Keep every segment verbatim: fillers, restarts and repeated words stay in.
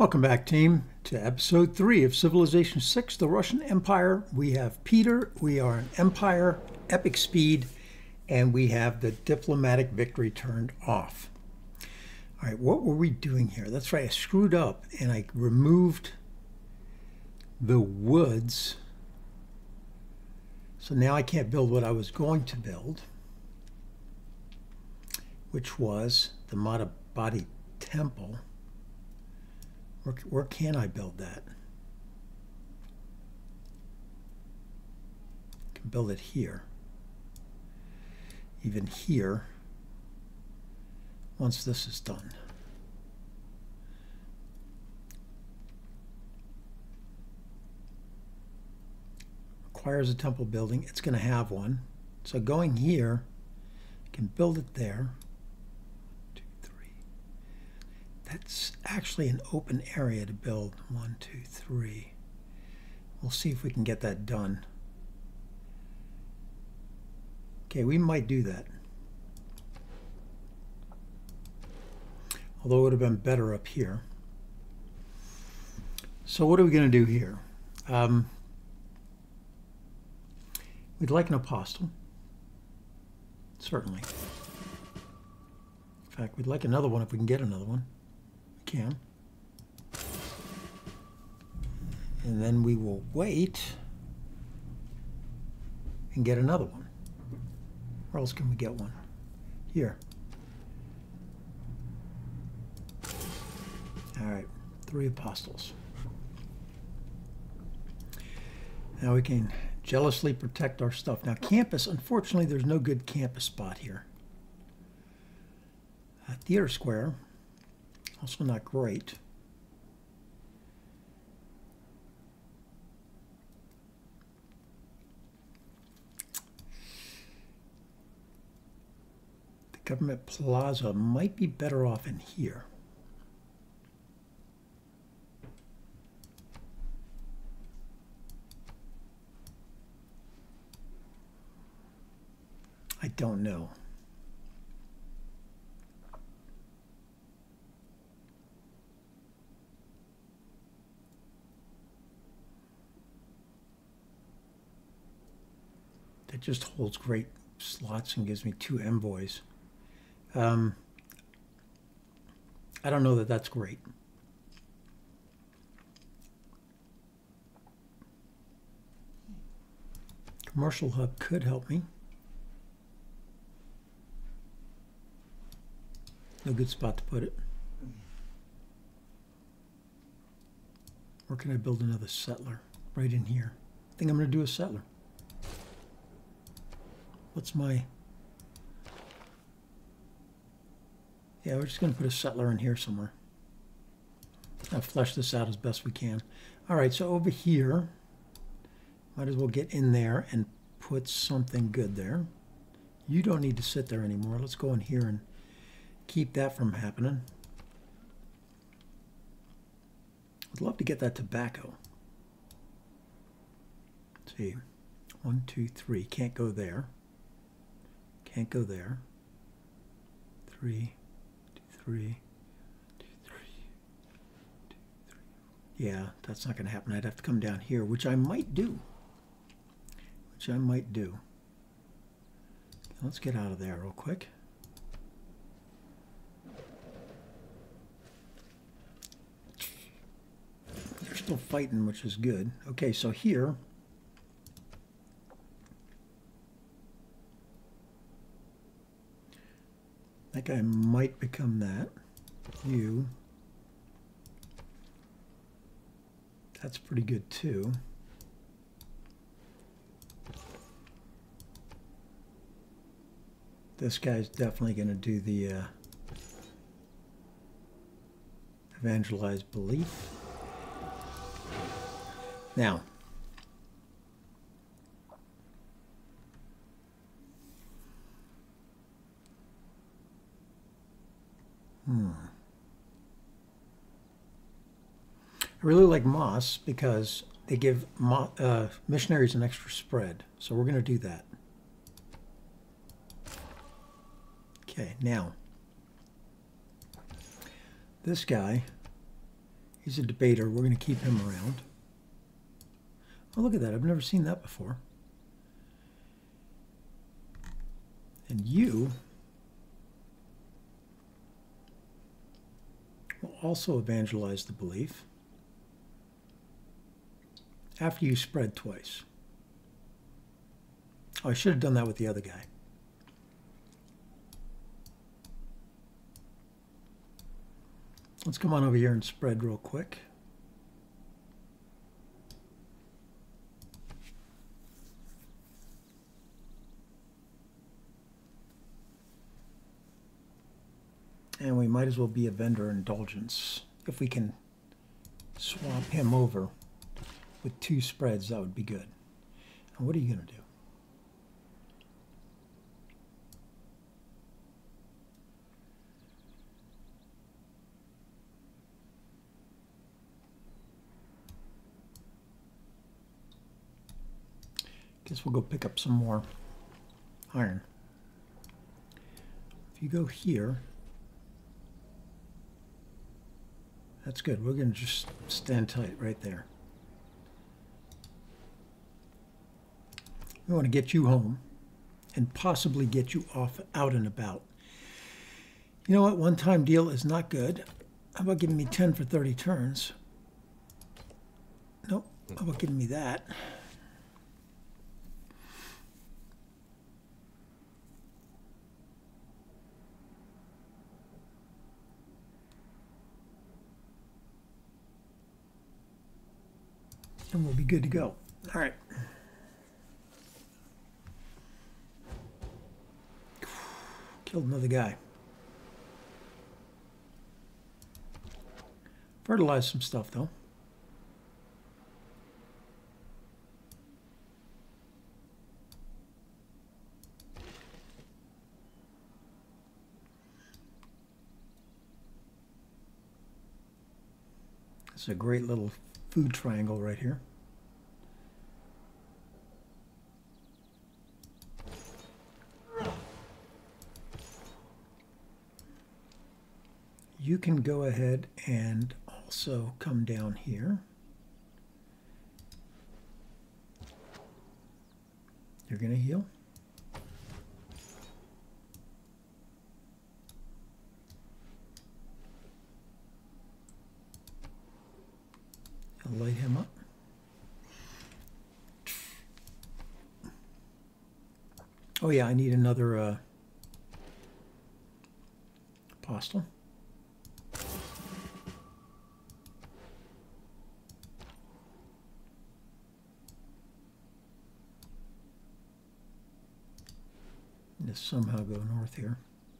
Welcome back, team, to episode three of Civilization six, the Russian Empire. We have Peter, we are an empire, epic speed, and we have the diplomatic victory turned off. All right, what were we doing here? That's right, I screwed up and I removed the woods. So now I can't build what I was going to build, which was the Mahabodhi Temple. Where, where can I build that? I can build it here. Even here, once this is done. Requires a temple building. It's going to have one. So going here, I can build it there. That's actually an open area to build. One, two, three. We'll see if we can get that done. Okay, we might do that. Although it would have been better up here. So what are we going to do here? Um, we'd like an apostle. Certainly. In fact, we'd like another one if we can get another one. Can. And then we will wait and get another one. Where else can we get one? Here. All right, three apostles. Now we can jealously protect our stuff. Now campus, unfortunately, there's no good campus spot here. Uh, theater square. Also not great. The government plaza might be better off in here. I don't know. It just holds great slots and gives me two envoys. Um, I don't know that that's great. Commercial hub could help me. No good spot to put it. Where can I build another settler? Right in here. I think I'm going to do a settler. What's my... Yeah, we're just going to put a settler in here somewhere. I'll flesh this out as best we can. All right, so over here, might as well get in there and put something good there. You don't need to sit there anymore. Let's go in here and keep that from happening. I'd love to get that tobacco. Let's see. One, two, three. Can't go there. Can't go there. Three, two, three, two, three, two, three. Yeah, that's not going to happen. I'd have to come down here, which I might do. Which I might do. Let's get out of there real quick. They're still fighting, which is good. Okay, so here... That guy might become that. You. That's pretty good too. This guy's definitely going to do the uh, evangelized belief. Now, Hmm. I really like Moss because they give mo uh, missionaries an extra spread. So we're going to do that. Okay, now, this guy He's a debater. We're going to keep him around. Oh, look at that. I've never seen that before. And you will also evangelize the belief after you spread twice. Oh, I should have done that with the other guy. Let's come on over here and spread real quick. And we might as well be a vendor indulgence. If we can swap him over with two spreads, that would be good. And what are you going to do? Guess we'll go pick up some more iron. If you go here, that's good. We're going to just stand tight right there. We want to get you home and possibly get you off out and about. You know what? One-time deal is not good. How about giving me ten for thirty turns? Nope. How about giving me that? And we'll be good to go. All right. Killed another guy. Fertilized some stuff, though. It's a great little food triangle right here. You can go ahead and also come down here. You're going to heal. I'll light him up. Oh yeah, I need another uh, apostle. Just somehow go north here.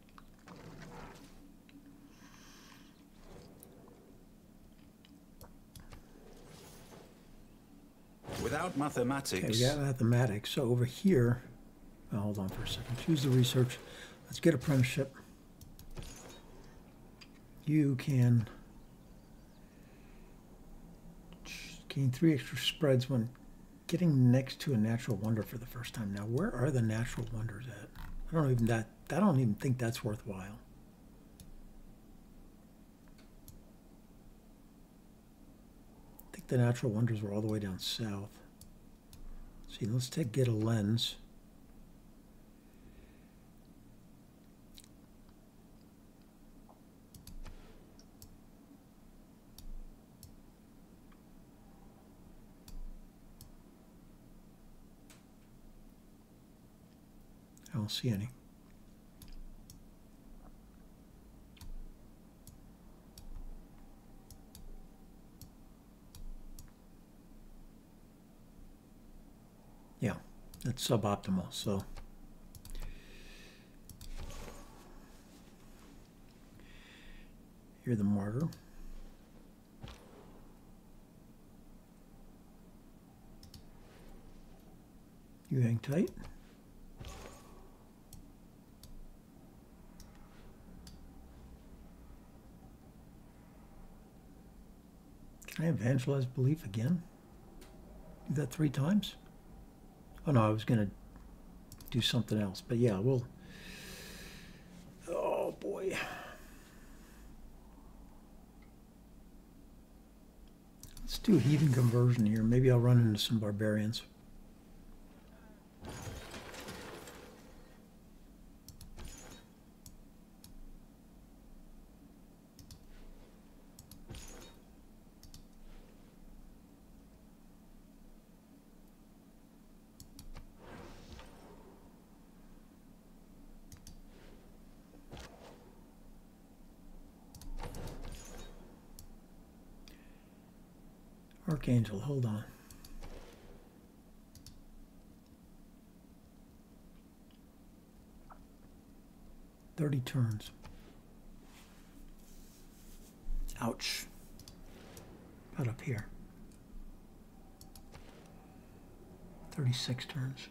Without mathematics. Okay, we got mathematics. So over here, oh, hold on for a second. Choose the research. Let's get apprenticeship. You can gain three extra spreads when getting next to a natural wonder for the first time. Now, where are the natural wonders at? I don't even that. I don't even think that's worthwhile. I think the natural wonders were all the way down south. See, let's take get a lens. I don't see any. Yeah, that's suboptimal. So you're the martyr. You hang tight. Can I evangelize belief again? Do that three times? Oh no, I was going to do something else. But yeah, we'll... Oh boy. Let's do heathen conversion here. Maybe I'll run into some barbarians. Archangel, hold on. Thirty turns. Ouch. Got up here. Thirty-six turns.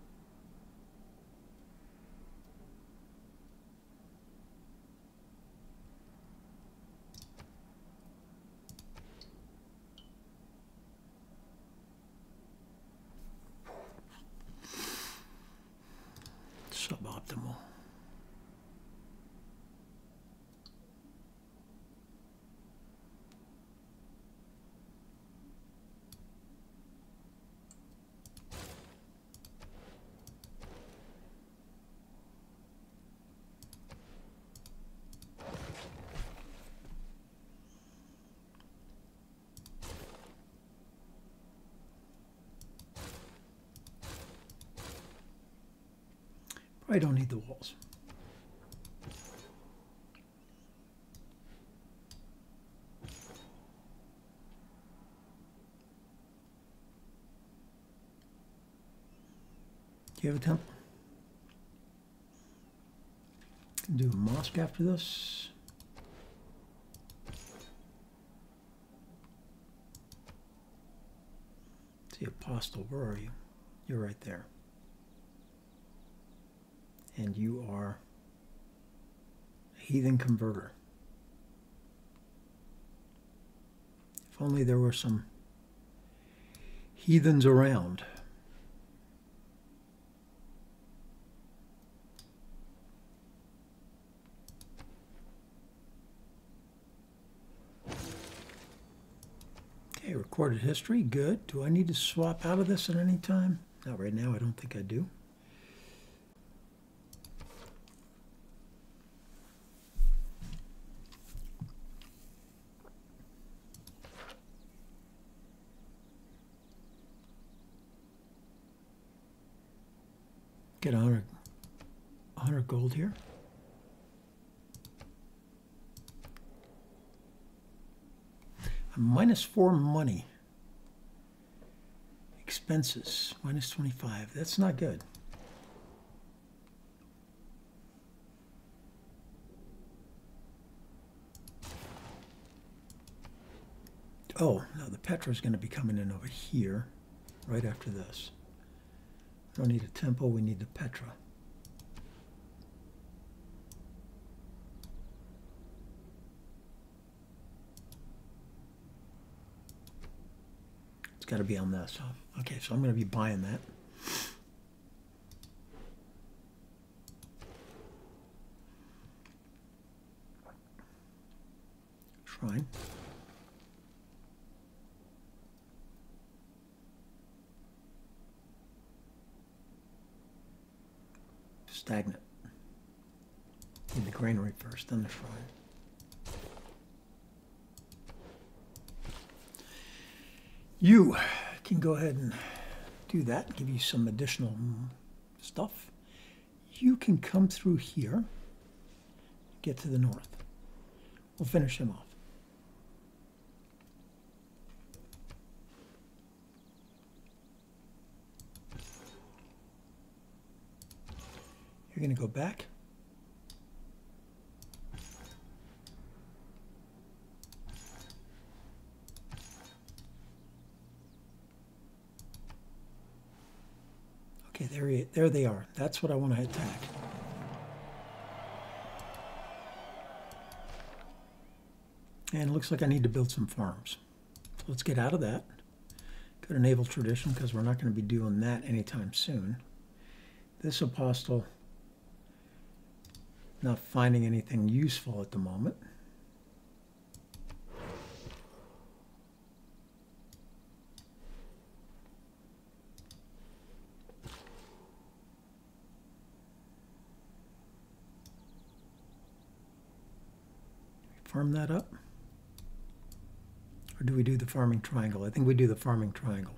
Suboptimal. I don't need the walls. Do you have a temple? Can do a mosque after this. See, Apostle, where are you? You're right there. And you are a heathen converter. If only there were some heathens around. Okay, recorded history, good. Do I need to swap out of this at any time? Not right now, I don't think I do. Get one hundred, one hundred gold here. I'm minus four money. Expenses, minus twenty-five. That's not good. Oh, no, the Petra is going to be coming in over here right after this. We don't need a temple, we need the Petra. It's got to be on this. Okay, so I'm going to be buying that. Shrine. Stagnant. Need the granary first, then the shrine. You can go ahead and do that, give you some additional stuff. You can come through here, get to the north. We'll finish him off. You're going to go back. Okay, there, he, there they are. That's what I want to attack. And it looks like I need to build some farms. So let's get out of that. Go to naval tradition because we're not going to be doing that anytime soon. This apostle, not finding anything useful at the moment. farm that up? Or do we do the farming triangle? I think we do the farming triangle.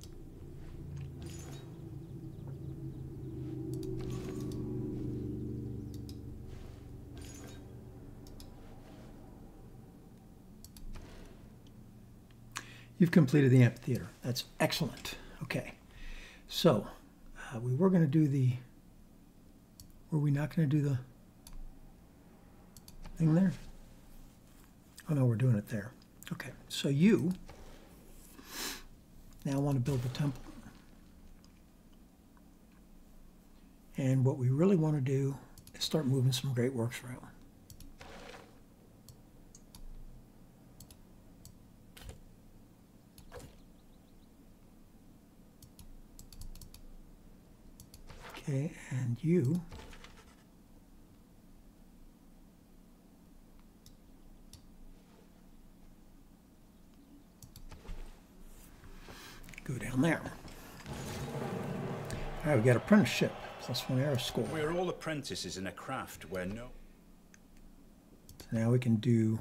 You've completed the amphitheater. That's excellent. Okay. So, uh, we were going to do the... Were we not going to do the thing there? Oh, no, we're doing it there. Okay. So you now want to build the temple. And what we really want to do is start moving some great works around. Okay, and you go down there. All right, we got apprenticeship, plus one arrow score. We're all apprentices in a craft where no... So now we can do...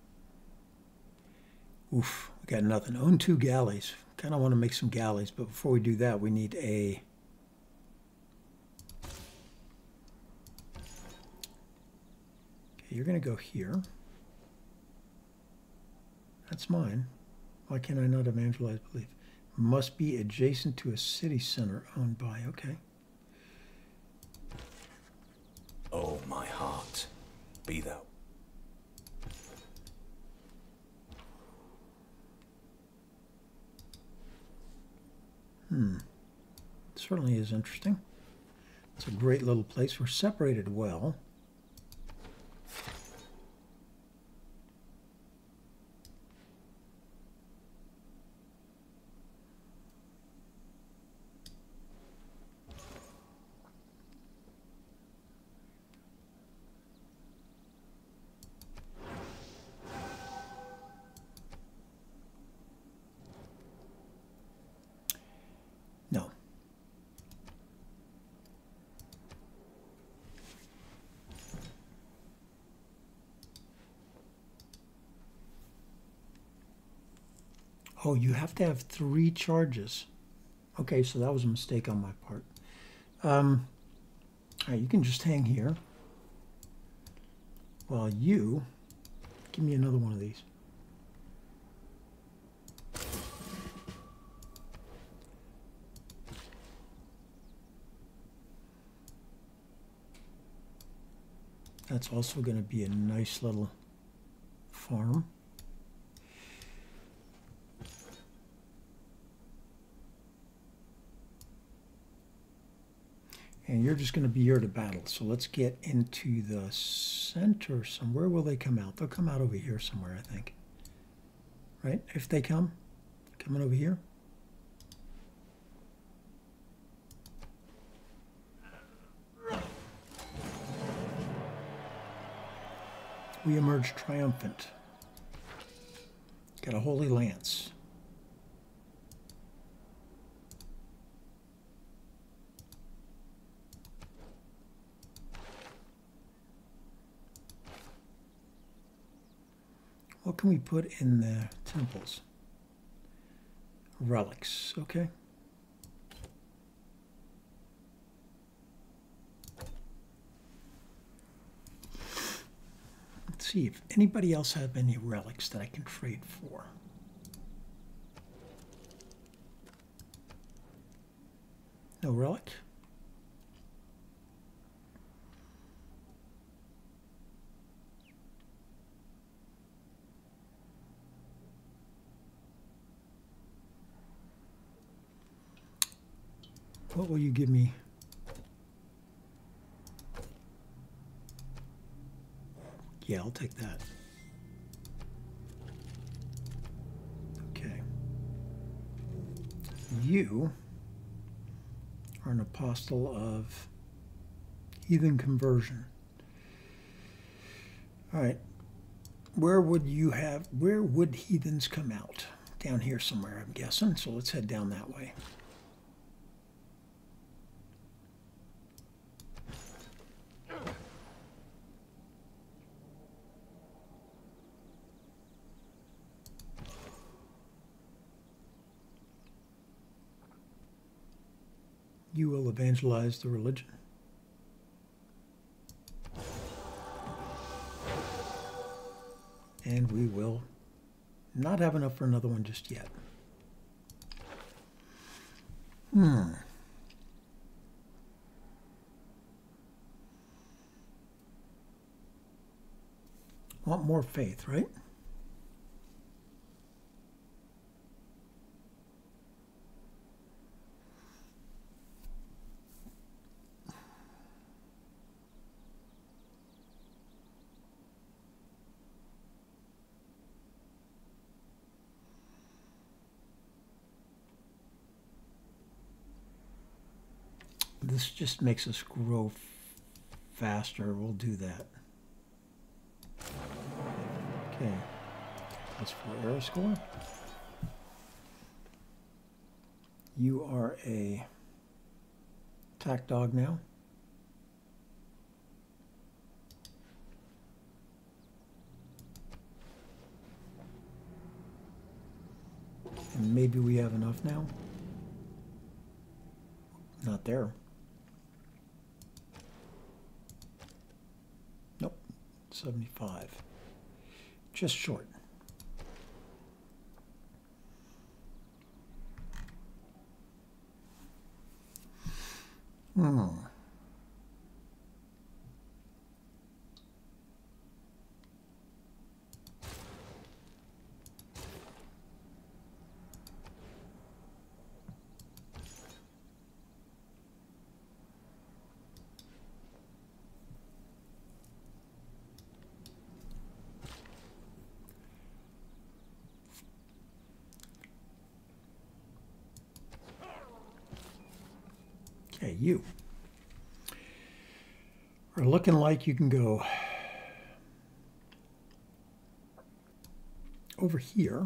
Oof, we got nothing. Own two galleys. Kind of want to make some galleys, but before we do that, we need a... You're going to go here. That's mine. Why can't I not evangelize belief? Must be adjacent to a city center owned by. Okay. Oh, my heart, be thou. Hmm. Certainly is interesting. It's a great little place. We're separated well. No. Oh, you have to have three charges. Okay, so that was a mistake on my part. Um, all right, you can just hang here. While you, give me another one of these. That's also going to be a nice little farm. And you're just going to be here to battle. So let's get into the center somewhere. Where will they come out? They'll come out over here somewhere, I think. Right? If they come, coming over here. We emerge triumphant. Got a holy lance. What can we put in the temples? Relics, okay. Let's see if anybody else have any relics that I can trade for. No relic? What will you give me? Yeah, I'll take that. Okay. You are an apostle of heathen conversion. All right. Where would you have, where would heathens come out? Down here somewhere, I'm guessing. So let's head down that way. You will evangelize the religion. And we will not have enough for another one just yet. Hmm. Want more faith, right? This just makes us grow faster. We'll do that. Okay. That's for error score. You are a attack dog now. And maybe we have enough now. Not there. Nope. seventy-five. Just short. Hmm. Okay, you are looking like you can go over here.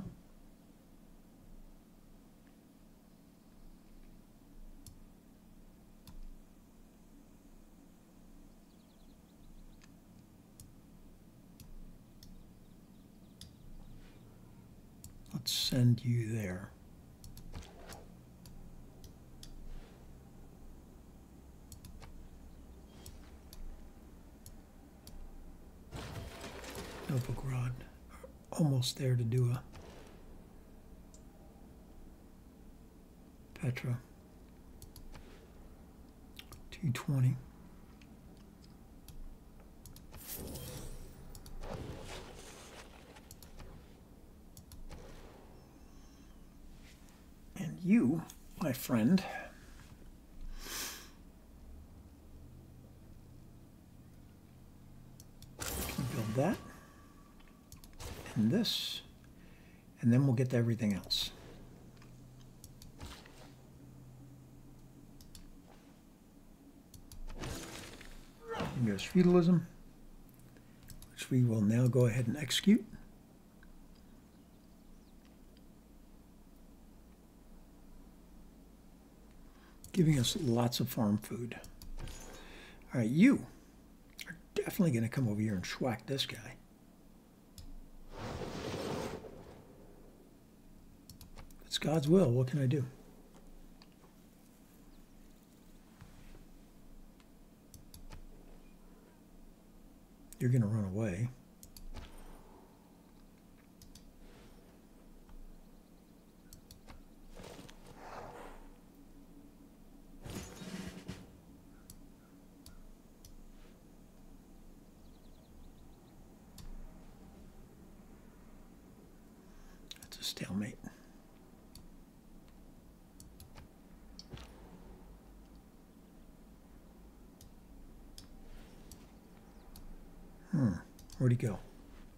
Let's send you there. Novograd, almost there to do a Petra. two twenty. And you, my friend, can build that. And this, and then we'll get to everything else. And there's feudalism, which we will now go ahead and execute. Giving us lots of farm food. All right, you are definitely going to come over here and schwack this guy. It's God's will. What can I do? You're going to run away. That's a stalemate. Hmm, where'd he go?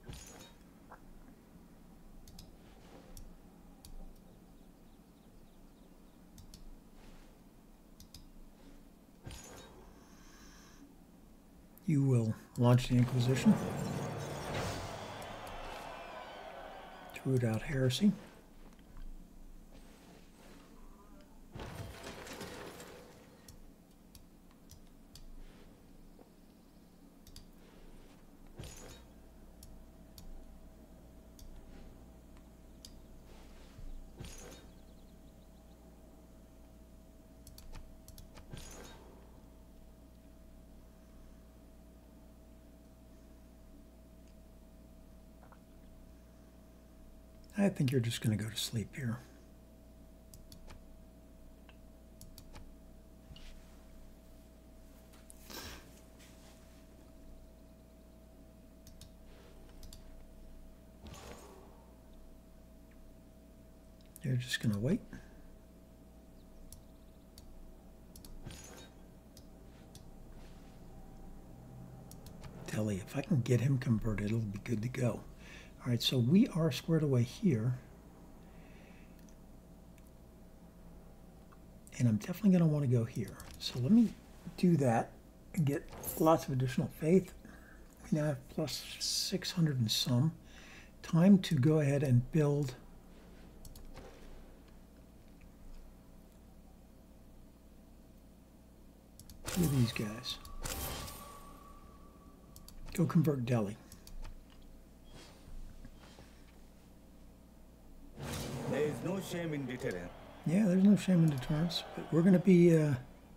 You will launch the Inquisition to root out heresy. I think you're just going to go to sleep here. You're just going to wait. Delhi, if I can get him converted, it'll be good to go. All right, so we are squared away here. And I'm definitely going to want to go here. So let me do that and get lots of additional faith. We now have plus six hundred and some. Time to go ahead and build two of these guys. Go convert Delhi. There is no shame in deterrence. Yeah, there's no shame in deterrence, but we're going to be... Uh...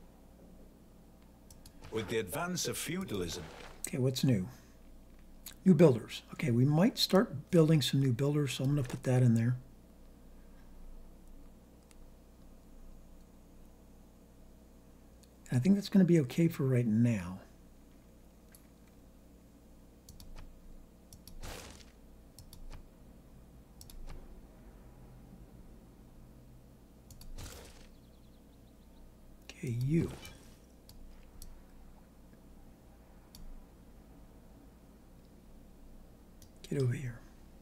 With the advance of feudalism. Okay, what's new? New builders. Okay, we might start building some new builders, so I'm going to put that in there. I think that's going to be okay for right now. Okay, you. Get over here.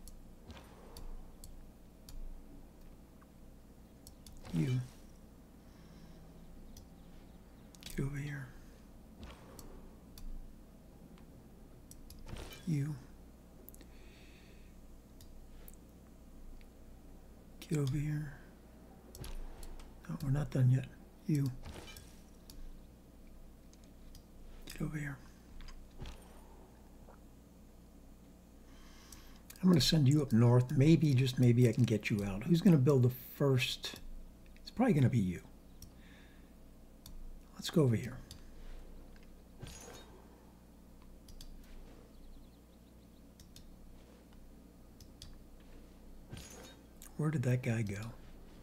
You. Get over here. You. Get over here. No, we're not done yet. You. Get over here. I'm going to send you up north. Maybe, just maybe, I can get you out. Who's going to build the first? It's probably going to be you. Let's go over here. Where did that guy go?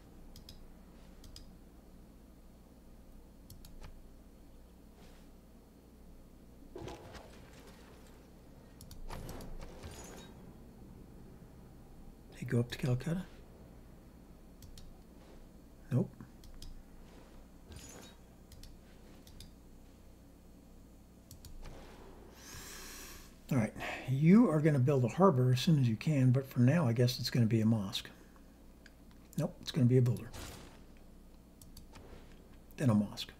Did he go up to Calcutta? Nope. All right, you are going to build a harbor as soon as you can, but for now, I guess it's going to be a mosque. Nope, it's going to be a builder. Then a mosque.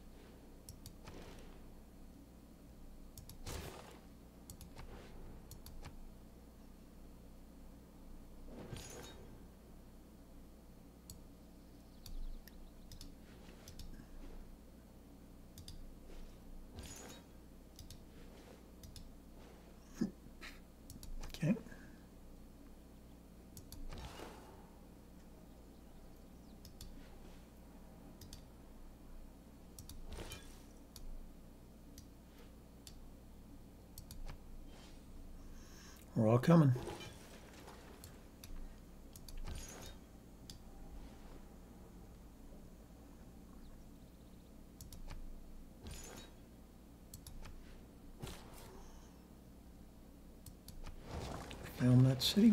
Okay. We're all coming. Found that city.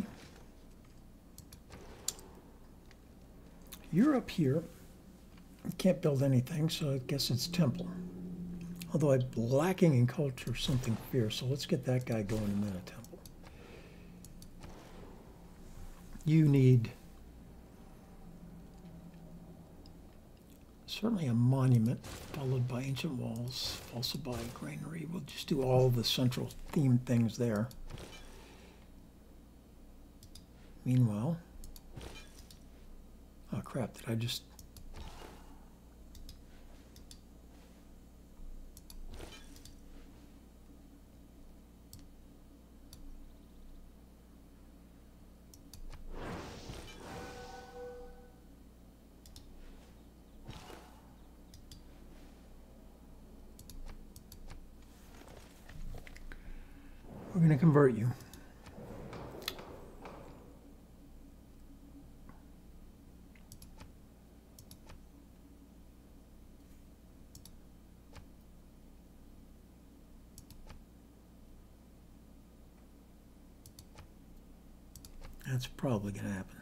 You're up here. You can't build anything, so I guess it's temple. Although I'm lacking in culture something fierce, so let's get that guy going and then a temple. You need certainly a monument, followed by ancient walls, followed by a granary. We'll just do all the central themed things there. Meanwhile, oh crap, did I just... We're going to convert you. That's probably going to happen.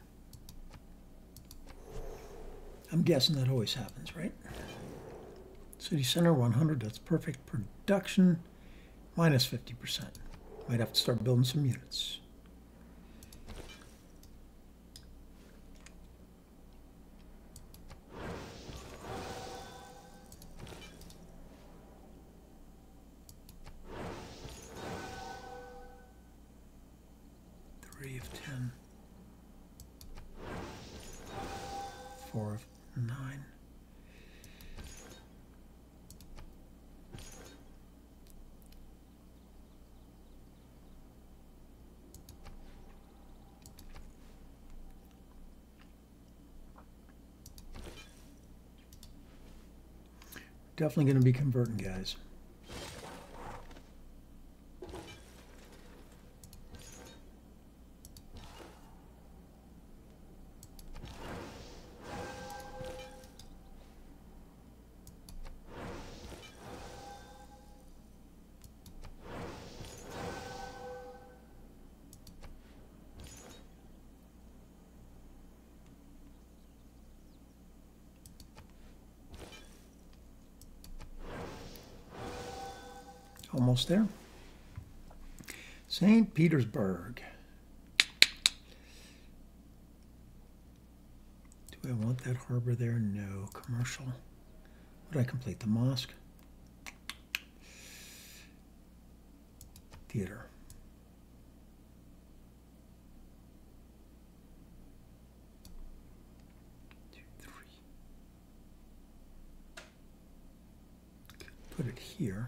I'm guessing that always happens, right? City center one hundred, that's perfect. Production, minus fifty percent. Might have to start building some units. Three of ten. Four of nine. Definitely going to be converting, guys. Almost there. Saint Petersburg. Do I want that harbor there? No. Commercial. Would I complete the mosque? Theater. Two, three. Could put it here.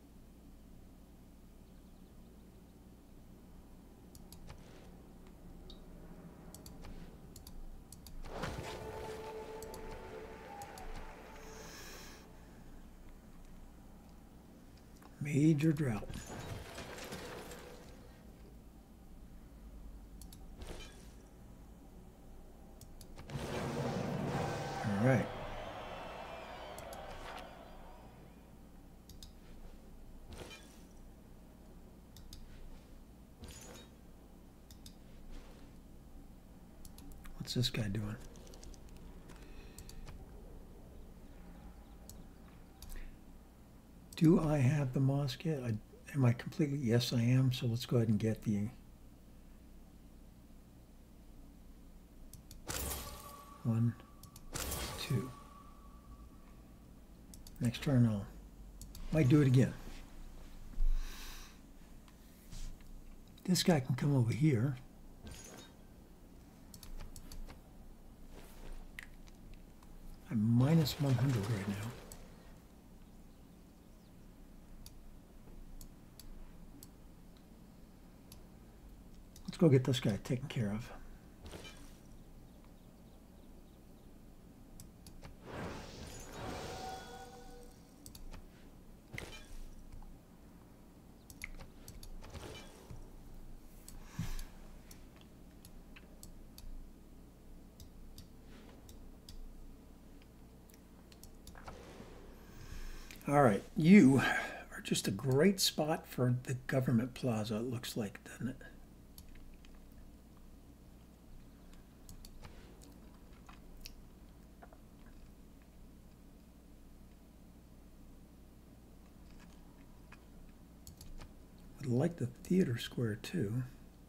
Major drought. All right. What's this guy doing? Do I have the mosque yet? I, am I completely? Yes, I am. So let's go ahead and get the one, two. Next turn, I'll might do it again. This guy can come over here. I'm minus one hundred right now. Let's go get this guy taken care of. All right, you are just a great spot for the government plaza, it looks like, doesn't it? Would like the theater square too.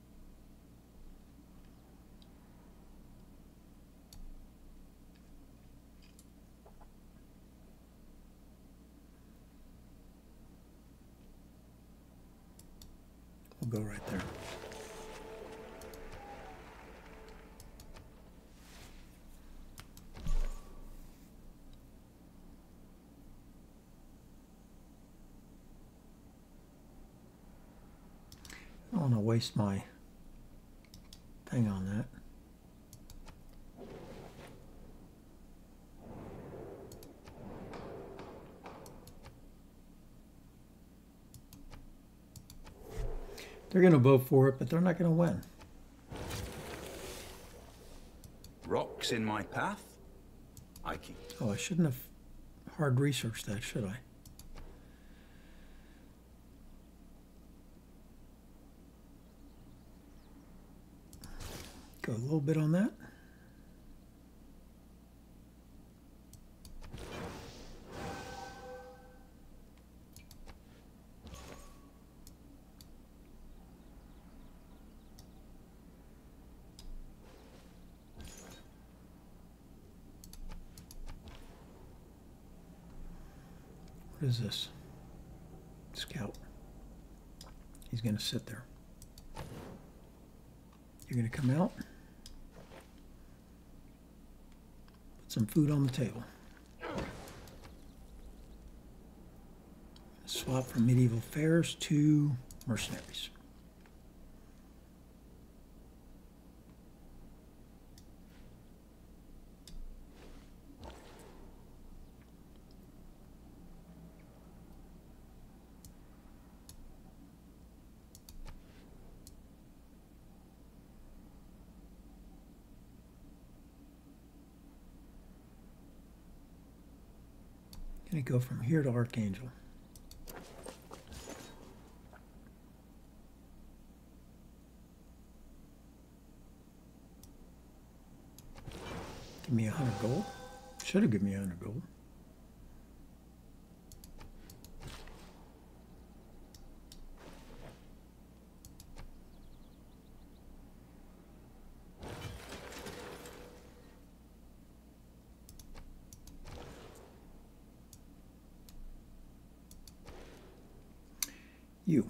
We'll go right there. I don't want to waste my thing on that. They're going to vote for it, but they're not going to win. Rocks in my path? I keep. Oh, I shouldn't have hard researched that, should I? Go a little bit on that. What is this? Scout. He's going to sit there. You're going to come out. Put some food on the table. Swap from medieval fairs to mercenaries. Going to go from here to Archangel. Give me a hundred gold. Should have given me a hundred gold. You.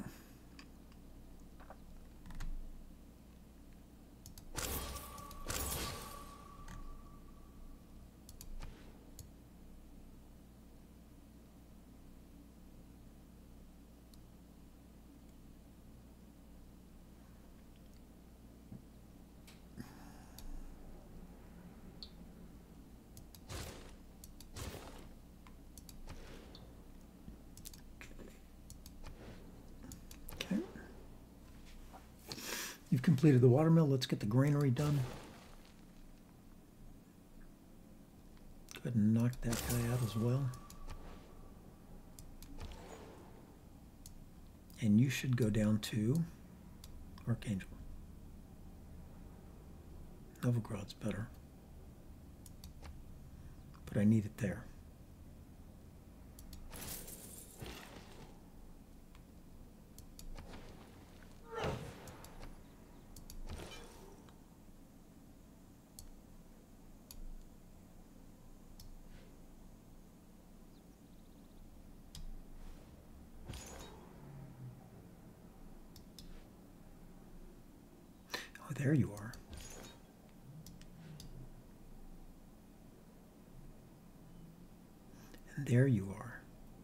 You've completed the watermill. Let's get the granary done. Go ahead and knock that guy out as well. And you should go down to Archangel. Novograd's better. But I need it there. There you are. And there you are.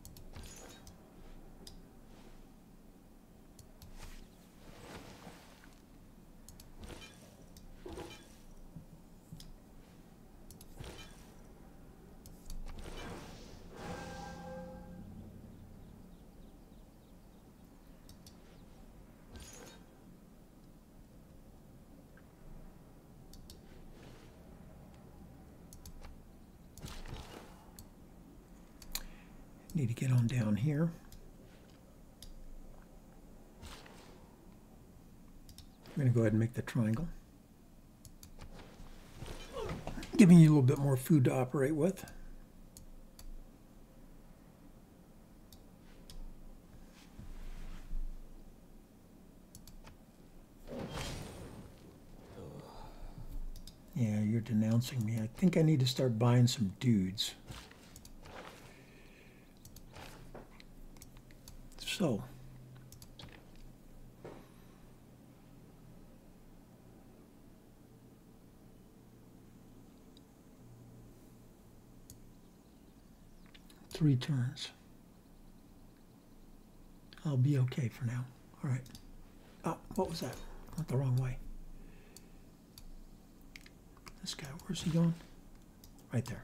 Need to get on down here. I'm going to go ahead and make the triangle. Giving you a little bit more food to operate with. Yeah, you're denouncing me. I think I need to start buying some dudes. So, three turns. I'll be okay for now. All right. Oh, what was that? Went the wrong way. This guy, where's he going? Right there.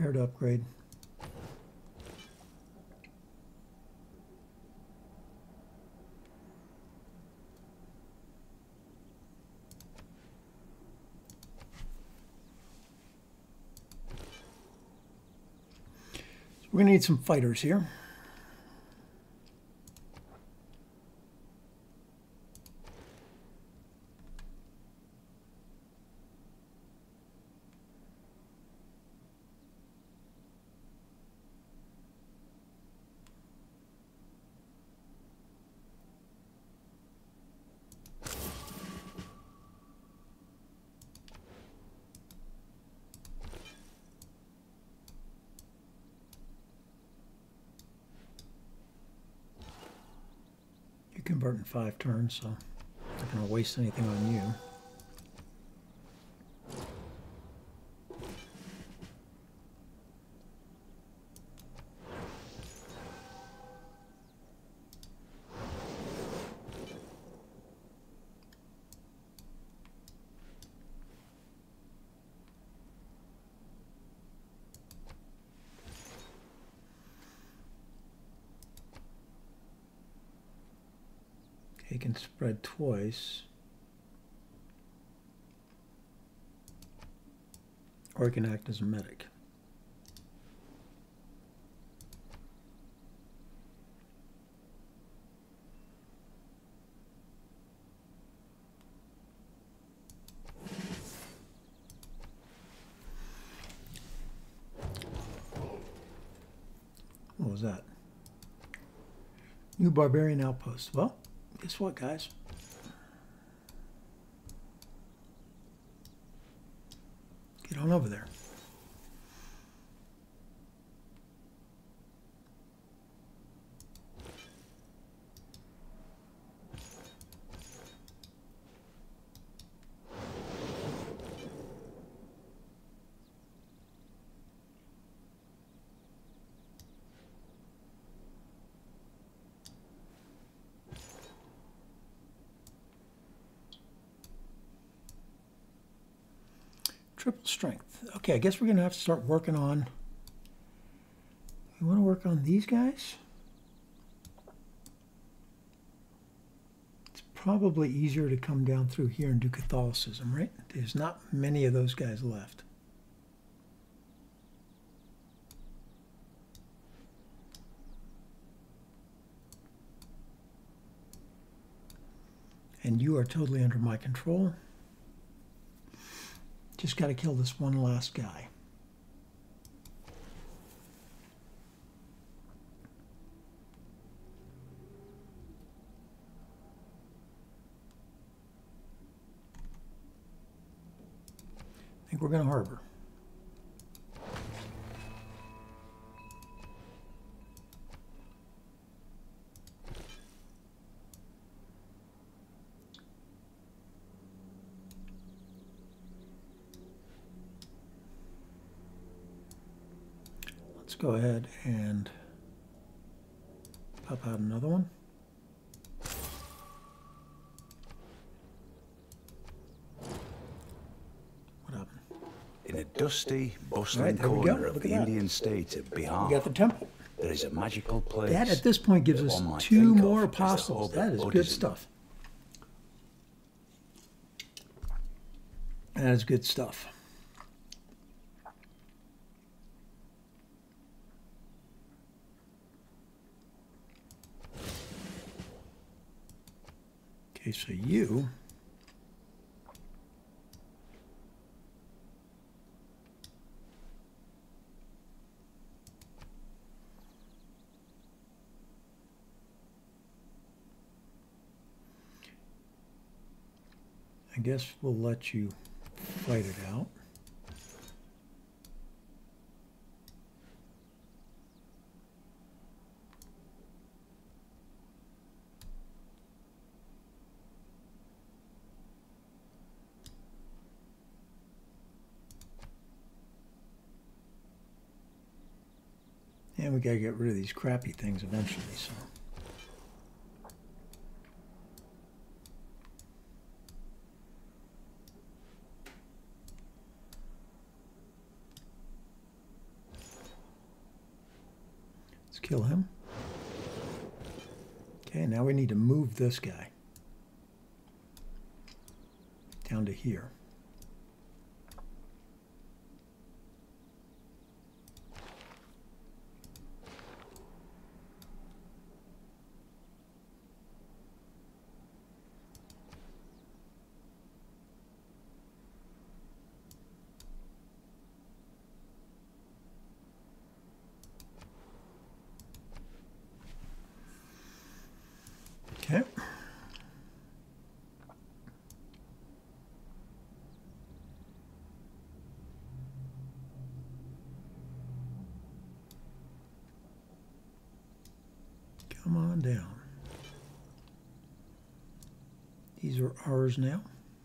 her to upgrade. We're going to need some fighters here. Convert in five turns, so I'm not going to waste anything on you. He can spread twice, or he can act as a medic. What was that? New barbarian outpost. Well, guess what, guys? Get on over there. Triple strength. Okay, I guess we're going to have to start working on... We want to work on these guys? It's probably easier to come down through here and do Catholicism, right? There's not many of those guys left. And you are totally under my control. Just got to kill this one last guy. I think we're going to harbor. Let's go ahead and pop out another one. What happened? In a dusty, bustling Right, there we go. corner of Look the at that. Indian state of Bihar, We got the temple. there is a magical place. That at this point gives that us one might two think more of as the apostles. hub That of is good Buddhism. stuff. That is good stuff. Okay, so you I guess we'll let you fight it out. And we got to get rid of these crappy things eventually, so. Let's kill him. Okay, now we need to move this guy down to here. Okay. Come on down. These are ours now.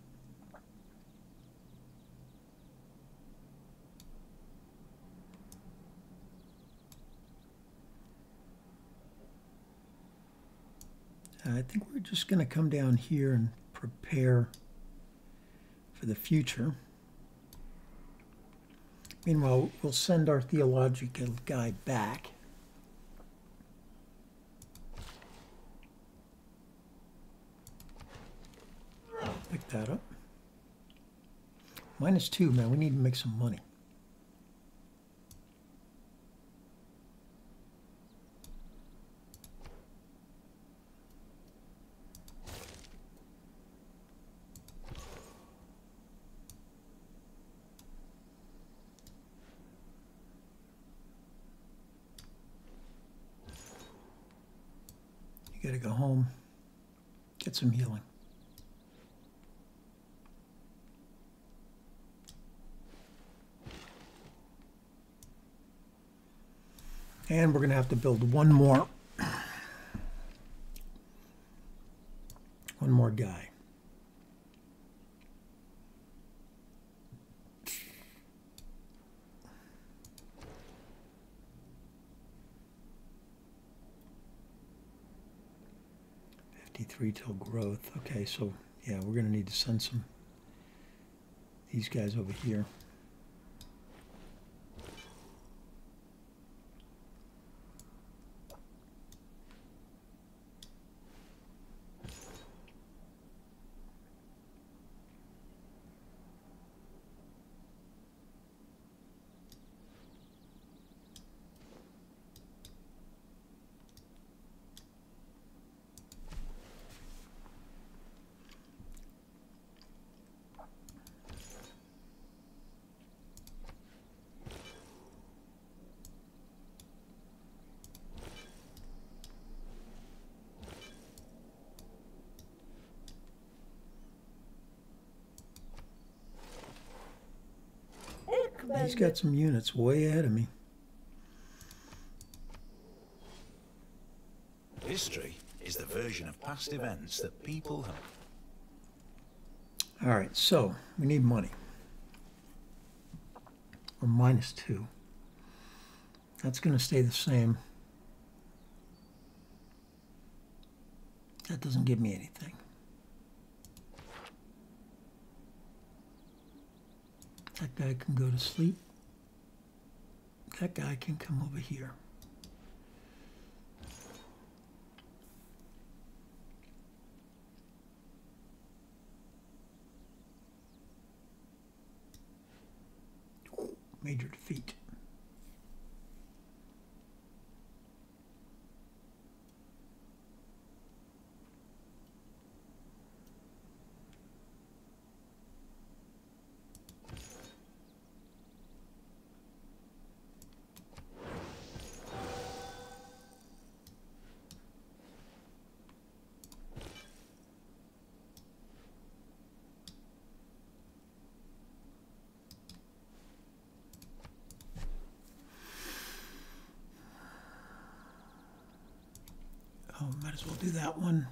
I think we're just going to come down here and prepare for the future. Meanwhile, we'll send our theological guy back. Pick that up. Minus two, man. We need to make some money. You gotta go home, get some healing. And we're going to have to build one more, one more guy. fifty-three till growth. Okay, so yeah, we're going to need to send some these guys over here. He's got some units way ahead of me. History is the version of past events that people have. All right, so we need money. Or minus two. That's going to stay the same. That doesn't give me anything. That guy can go to sleep. That guy can come over here. Ooh, major defeat. Oh, might as well do that one.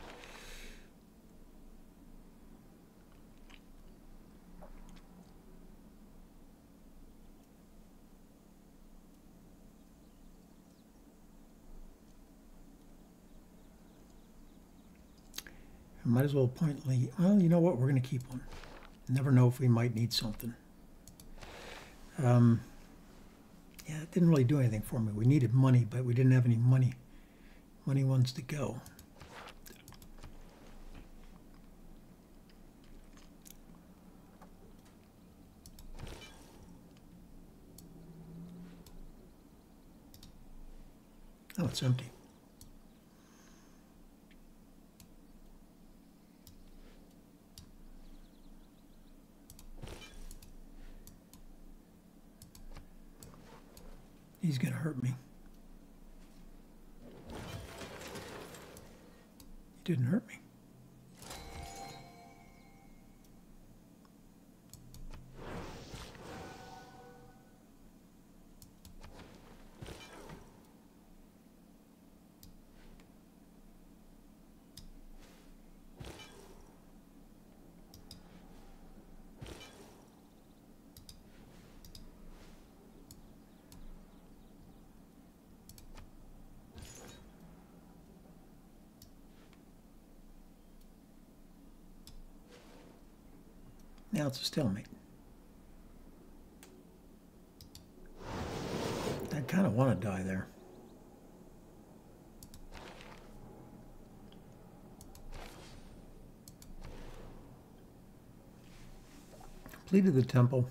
I might as well appointly, well, you know what, we're going to keep one. Never know if we might need something. Um, Yeah, it didn't really do anything for me. We needed money, but we didn't have any money. Money ones to go. Oh, it's empty. He's going to hurt me. He didn't hurt me. Now it's a stalemate. I kind of want to die there. Completed the temple.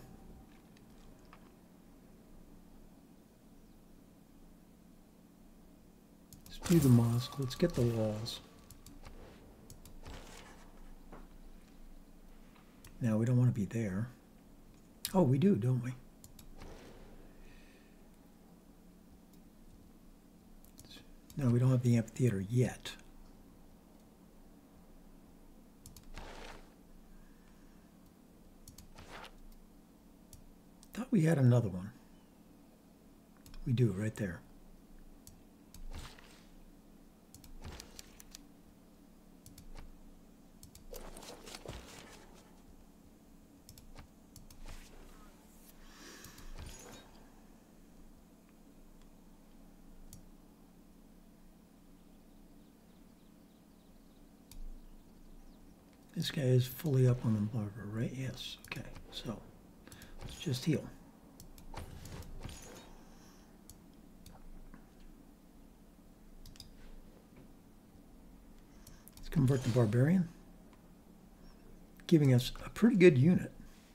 Let's do the mosque. Let's get the walls. Now, we don't want to be there. Oh, we do, don't we? No, we don't have the amphitheater yet. Thought we had another one. We do, right there. This guy is fully up on the barber, right? Yes. Okay, so let's just heal. Let's convert the barbarian, giving us a pretty good unit.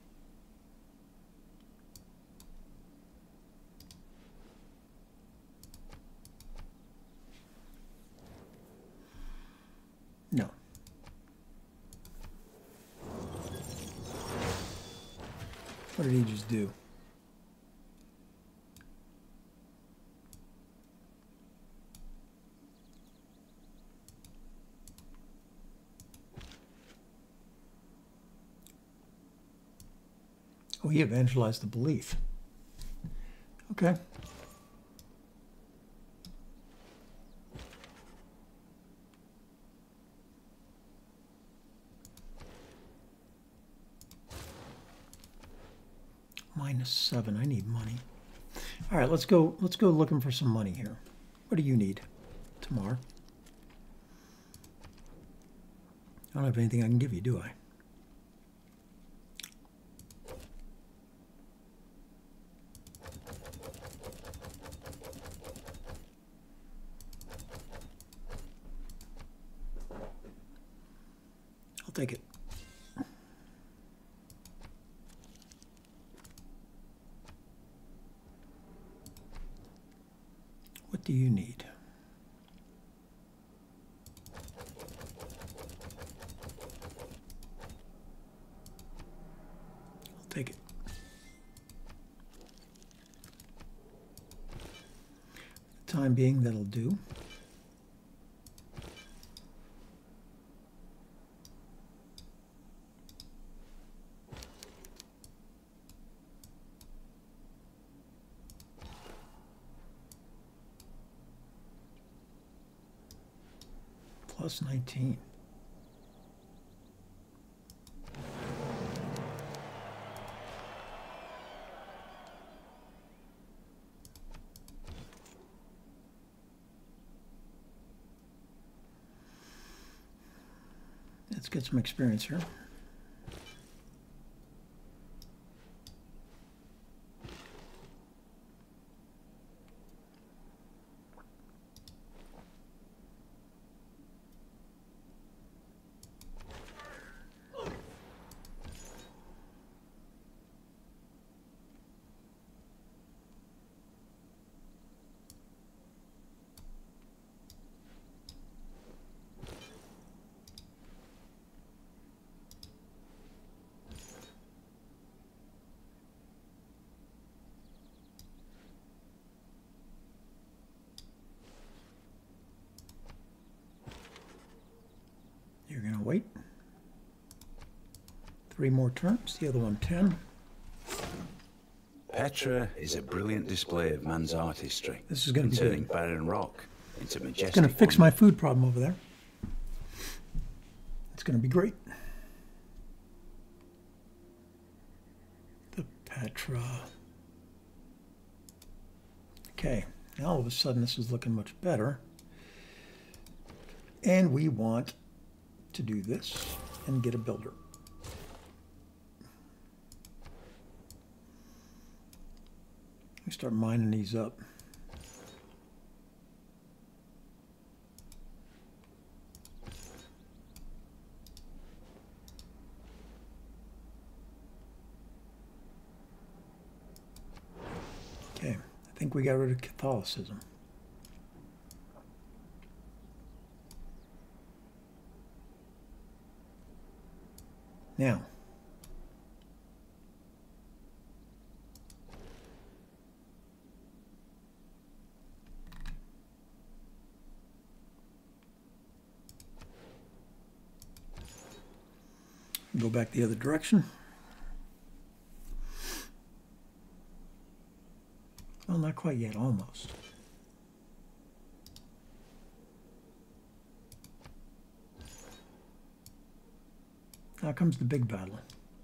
No. What did he just do? Oh, he evangelized the belief. Okay. Minus seven. I need money. All right, let's go. Let's go looking for some money here. What do you need, Tamar? I don't have anything I can give you, do I? I'll take it. What do you need? I'll take it. For the time being, that'll do. Plus nineteen. Let's get some experience here. wait. Three more turns, the other one ten. Petra is a brilliant display of man's artistry. This is going to be turning good. barren rock into majestic. It's going to fix wonder. my food problem over there. It's going to be great. The Petra. Okay, now all of a sudden this is looking much better. And we want to do this and get a builder. We start mining these up. Okay, I think we got rid of Catholicism. Now, go back the other direction. Well, not quite yet, almost. Now comes the big battle.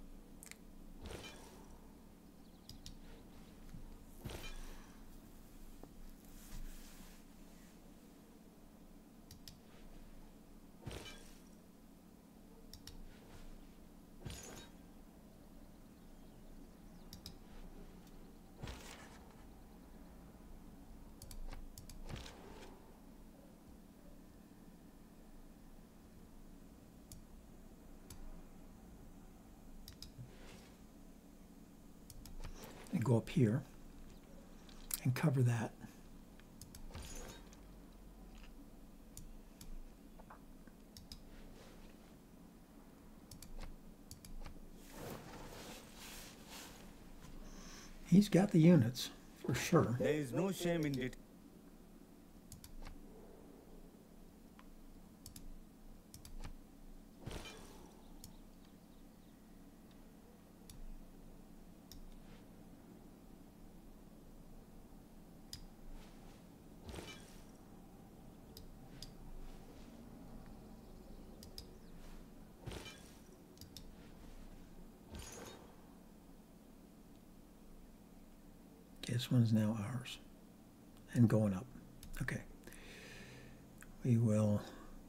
And go up here and cover that. He's got the units for sure. There is no shame in it. This one's now ours and going up. Okay. We will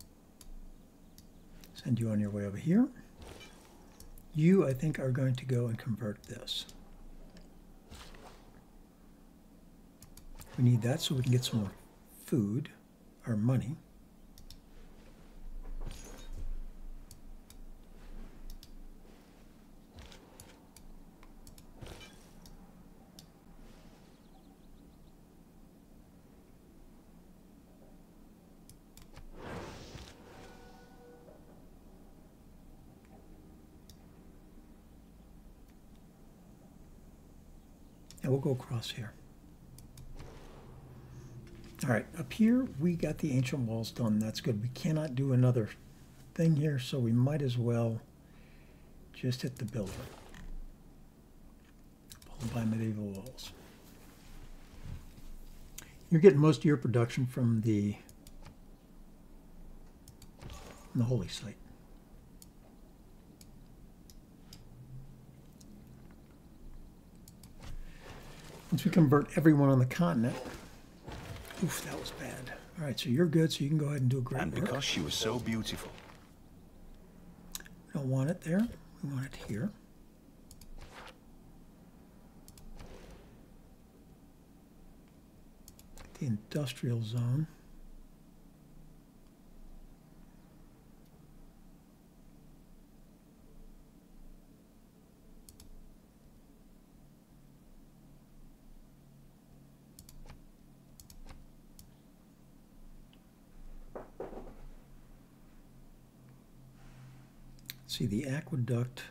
send you on your way over here. You, I think, are going to go and convert this. We need that so we can get some more food or money. And we'll go across here. All right, up here we got the ancient walls done. That's good. We cannot do another thing here, so we might as well just hit the builder. Followed by medieval walls. You're getting most of your production from the, from the holy site. Once we convert everyone on the continent, oof, that was bad. All right, so you're good, so you can go ahead and do a great And work. because she was so beautiful. We don't want it there. We want it here. The industrial zone. See, the aqueduct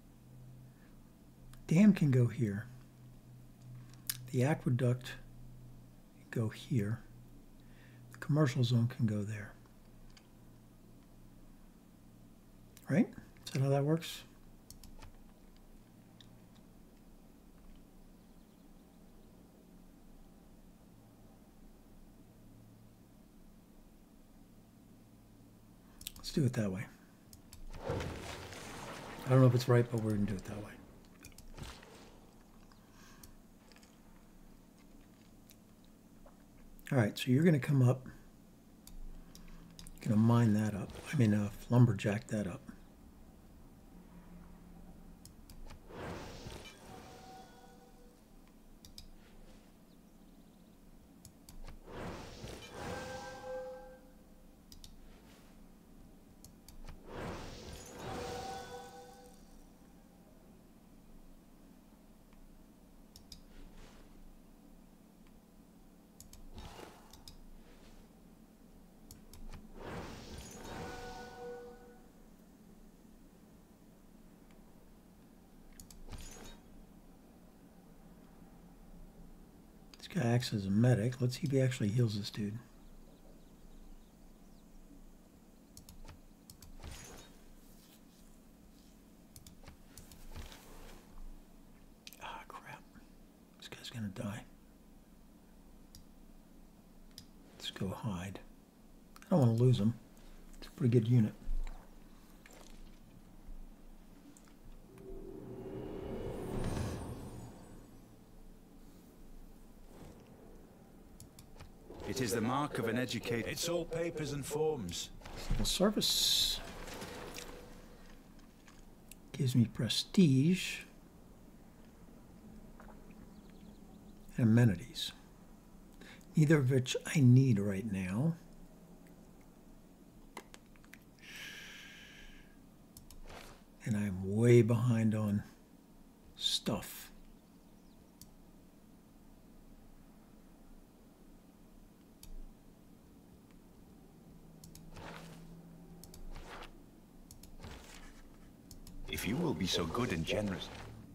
dam can go here. The aqueduct can go here. The commercial zone can go there. right? Is that how that works? Let's do it that way. I don't know if it's right, but we're going to do it that way. All right, so you're going to come up, going to mine that up. I mean, uh, lumberjack that up. This guy acts as a medic. Let's see if he actually heals this dude. Ah, crap. This guy's gonna die. Let's go hide. I don't want to lose him. It's a pretty good unit. It is the mark of an educated... It's all papers and forms. Civil service gives me prestige and amenities, neither of which I need right now. And I'm way behind on stuff. If you will be so good and generous.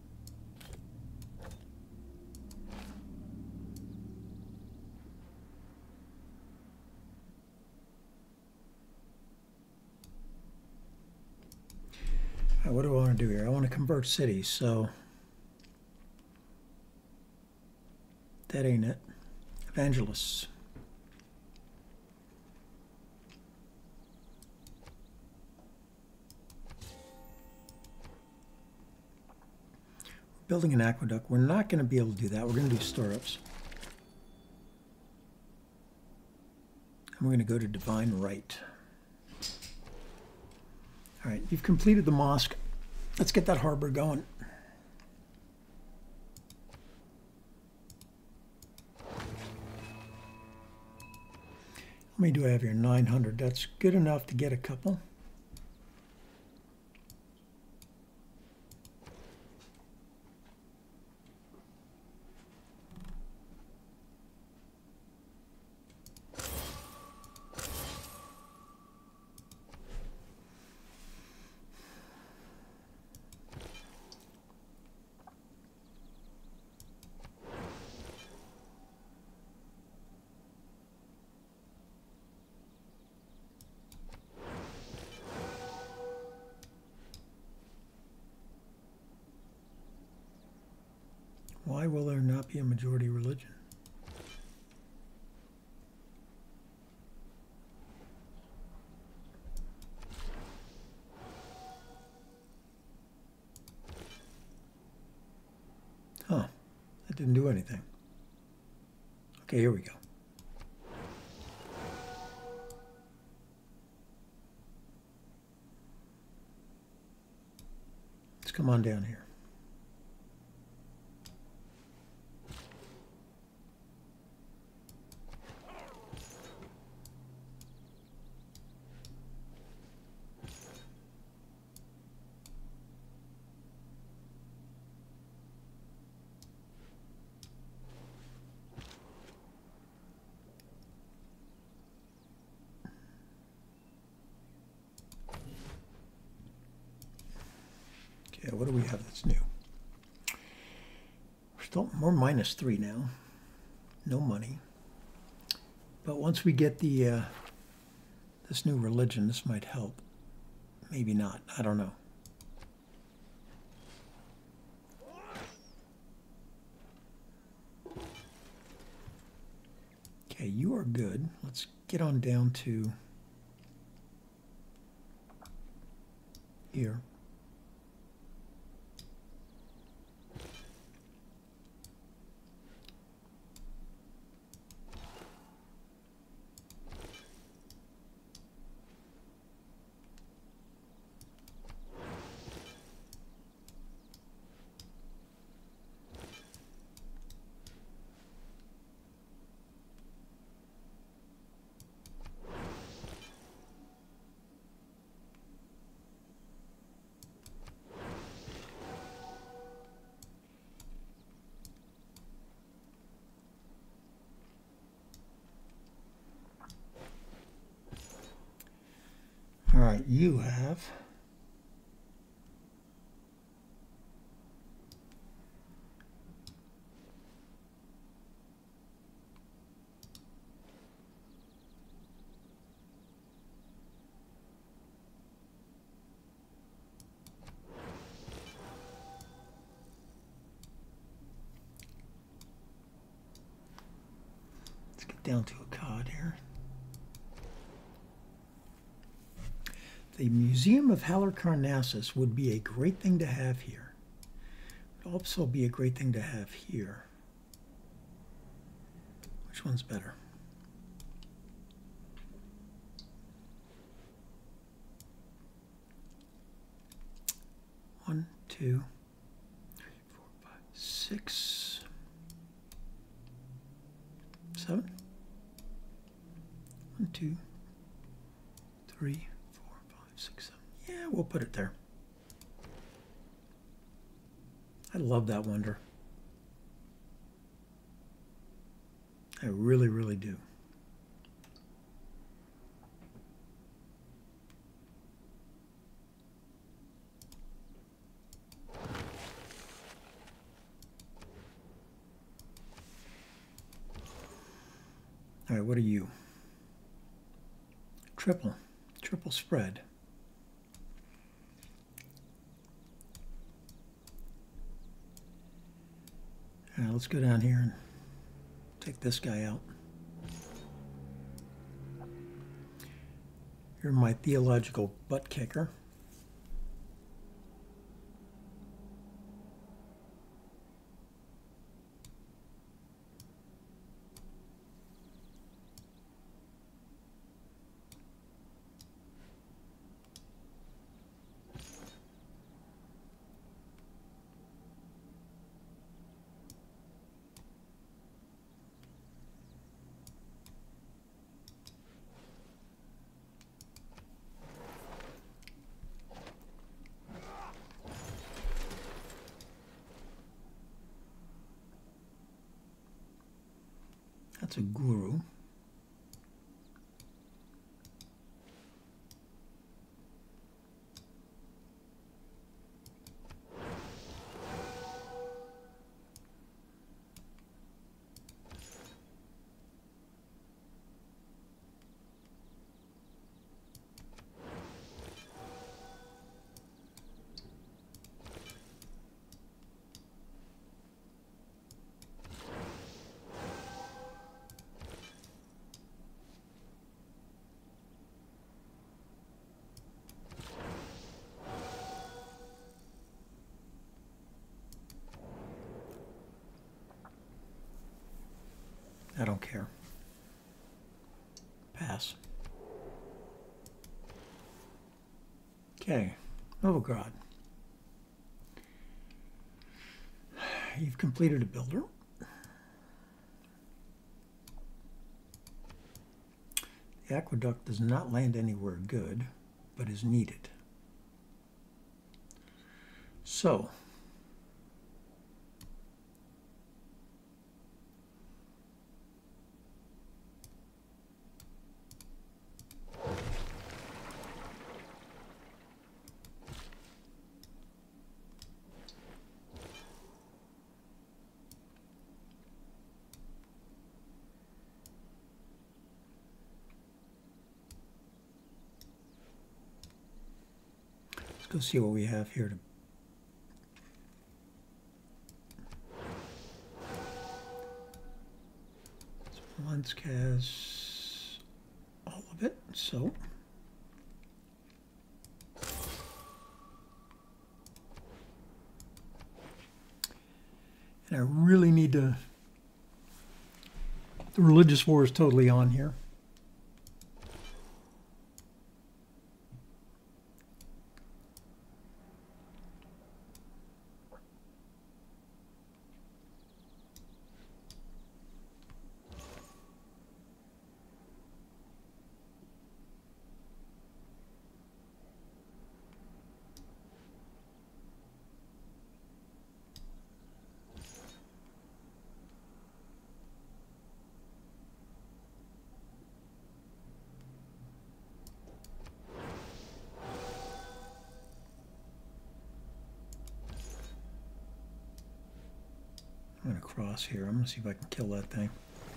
All right, what do I want to do here? I want to convert cities, so that ain't it. Evangelists. Building an aqueduct. We're not going to be able to do that. We're going to do stirrups. And we're going to go to divine right. All right, you've completed the mosque. Let's get that harbor going. How many do I have here? nine hundred. That's good enough to get a couple. Why will there not be a majority religion? Huh. That didn't do anything. Okay, here we go. Let's come on down here. Okay, what do we have that's new? We're still we're minus three now. No money. But once we get the uh, this new religion, this might help. maybe not. I don't know. Okay, you are good. Let's get on down to here. All right, you have let's get down to a card here. The Museum of Halicarnassus would be a great thing to have here. It would also be a great thing to have here. Which one's better? One, two, three, four, five, six, seven. One, two, three, six, seven. Yeah, we'll put it there. I love that wonder. I really, really do. All right, what are you? Triple. Triple spread. All right, let's go down here and take this guy out. You're my theological butt kicker. That's a guru. I don't care. Pass. Okay, Novograd. You've completed a builder. The aqueduct does not land anywhere good, but is needed. So, Let's go see what we have here. To Smolensk has all of it, so and I really need to. The religious war is totally on here. I'm going to cross here. I'm going to see if I can kill that thing.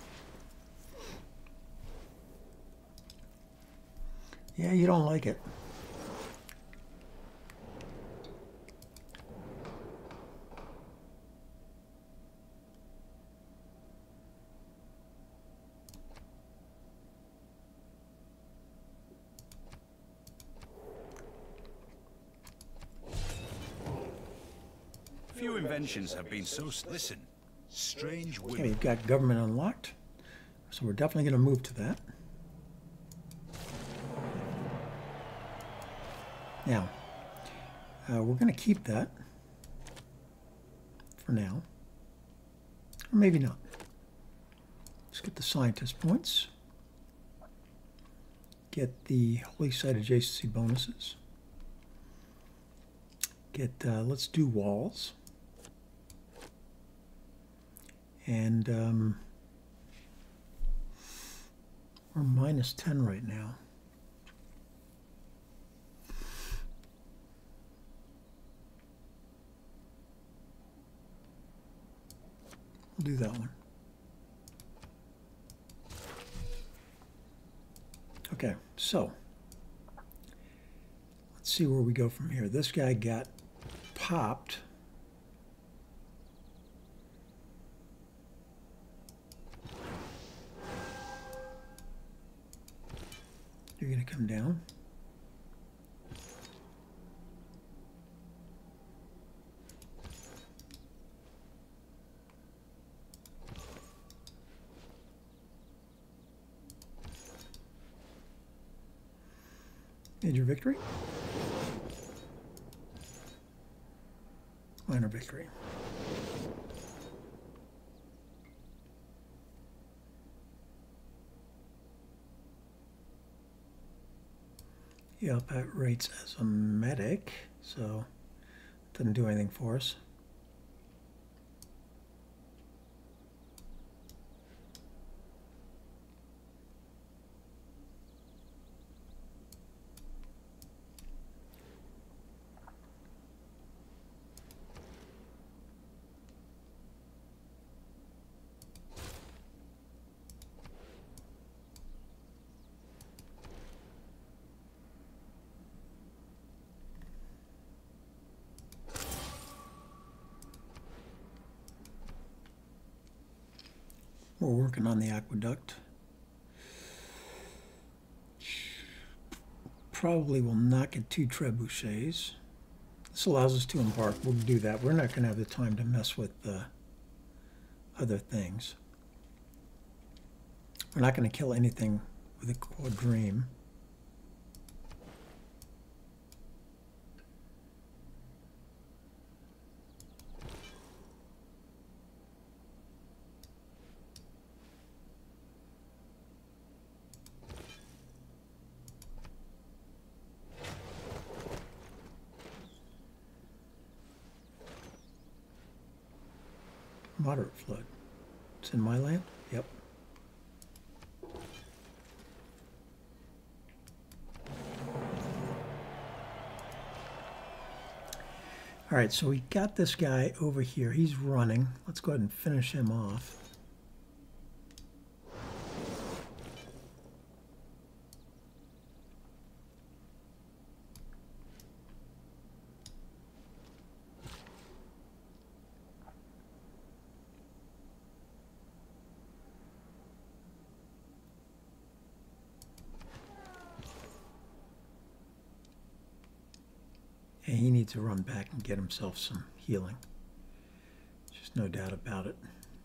Yeah, you don't like it. Few inventions have been so... Listen. Strange Okay, women. we've got government unlocked. So we're definitely going to move to that. Now, uh, we're going to keep that for now. Or maybe not. Let's get the scientist points. Get the holy site adjacency bonuses. Get, uh, let's do walls. And um, we're minus ten right now. We'll do that one. Okay, so let's see where we go from here. This guy got popped. You're going to come down. Major victory. Minor victory. He operates as a medic, so it doesn't do anything for us. We're working on the aqueduct. Probably will not get two trebuchets. This allows us to embark. We'll do that. We're not going to have the time to mess with uh, other things. We're not going to kill anything with a quadrime. Moderate flood. It's in my land? Yep. All right, so we got this guy over here. He's running. Let's go ahead and finish him off. Okay, he needs to run back and get himself some healing. Just no doubt about it.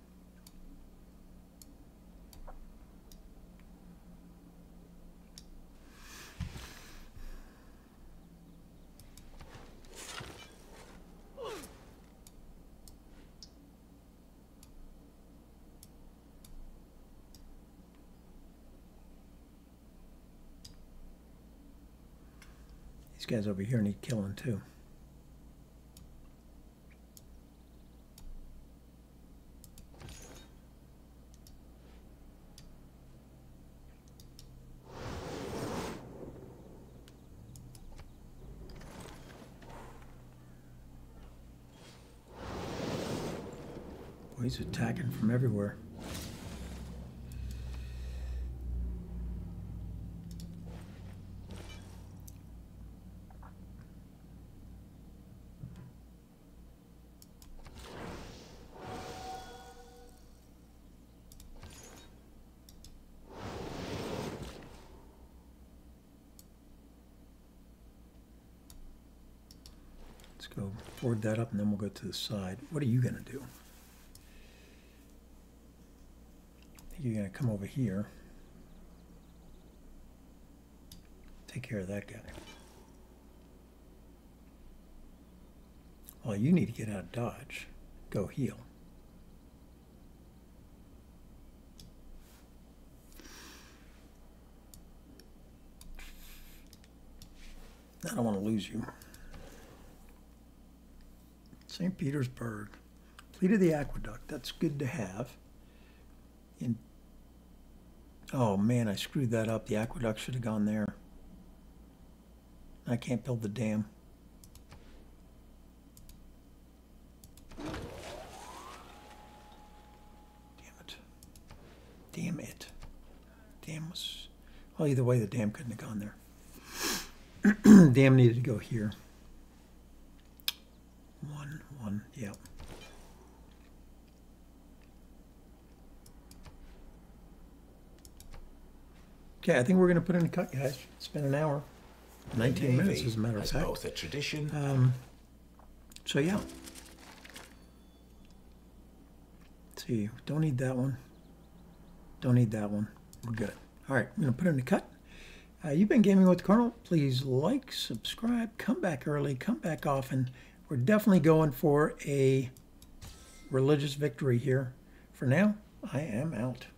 These guys over here need killing too. Boy, he's attacking from everywhere. Let's go forward that up and then we'll go to the side. What are you going to do? I think you're going to come over here. Take care of that guy. Well, you need to get out of dodge. Go heal. I don't want to lose you. Saint Petersburg. Completed the aqueduct. That's good to have. And oh man, I screwed that up. The aqueduct should have gone there. I can't build the dam. Damn it. Damn it. Dam was... Well, either way, the dam couldn't have gone there. Dam needed to go here. One, one, yeah. Okay, I think we're going to put in a cut, guys. It's been an hour. nineteen minutes, as a matter of fact. Both a tradition. Um, so, yeah. Let's see. Don't need that one. Don't need that one. We're good. All right, I'm going to put in a cut. Uh, you've been Gaming with the Colonel. Please like, subscribe, come back early, come back often. We're definitely going for a religious victory here. For now, I am out.